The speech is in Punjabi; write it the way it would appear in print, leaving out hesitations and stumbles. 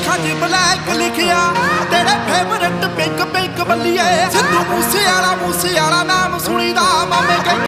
ਅੱਖਾਂ 'ਚ ਬਲੈਕ ਲਿਖਿਆ ਤੇਰੇ ਫੇਵਰਟ ਪਿੰਕ ਪਿੰਕ ਬੱਲੀਏ ਸਿੱਧੂ ਮੂਸੇ ਵਾਲਾ ਨਾਮ ਸੁਣੀਦਾ ਮਾਮੇ